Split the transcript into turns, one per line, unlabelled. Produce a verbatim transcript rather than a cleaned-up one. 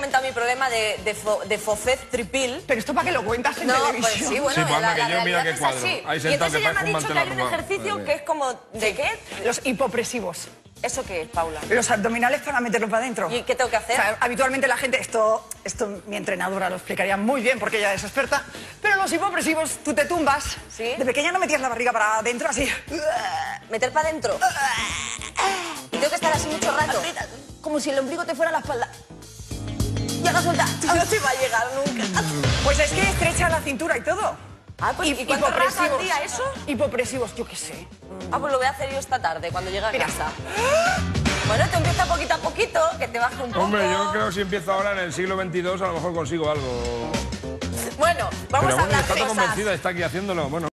comentado mi problema de, de, fo, de fofez tripil.
Pero esto para que lo cuentas en
no,
televisión.
Pues sí, bueno,
Sí, Palma,
la,
que
la
yo mira
realidad
qué
es
cuadro.
así.
Ahí
Y
sentado
entonces
que
ella me ha
parece un
dicho que
mantel
hay un
arrugado.
ejercicio
Vale.
que es como... ¿De qué?
Los hipopresivos.
¿Eso qué es, Paula?
Los abdominales para meterlos para adentro.
¿Y qué tengo que hacer?
O sea, habitualmente la gente, esto, esto mi entrenadora lo explicaría muy bien porque ella es experta, pero los hipopresivos, tú te tumbas.
¿Sí?
De pequeña no metías la barriga para adentro así.
¿Meter para adentro? Y tengo que estar así mucho rato. Como si el ombligo te fuera a la espalda. Y ahora suelta. A ver si va a llegar nunca.
Pues es que estrecha la cintura y todo.
Ah, pues, ¿y cuánto rato al día eso?
Hipopresivos, yo qué sé.
Ah, pues lo voy a hacer yo esta tarde, cuando llegue a
Mira.
casa. Bueno, te empieza poquito a poquito, que te baje un poco.
Hombre, yo creo que si empiezo ahora en el siglo veintidós a lo mejor consigo algo.
Bueno, vamos
Pero
a
bueno,
hablar
está
de
tan
cosas.
convencida, está aquí haciéndolo. Bueno.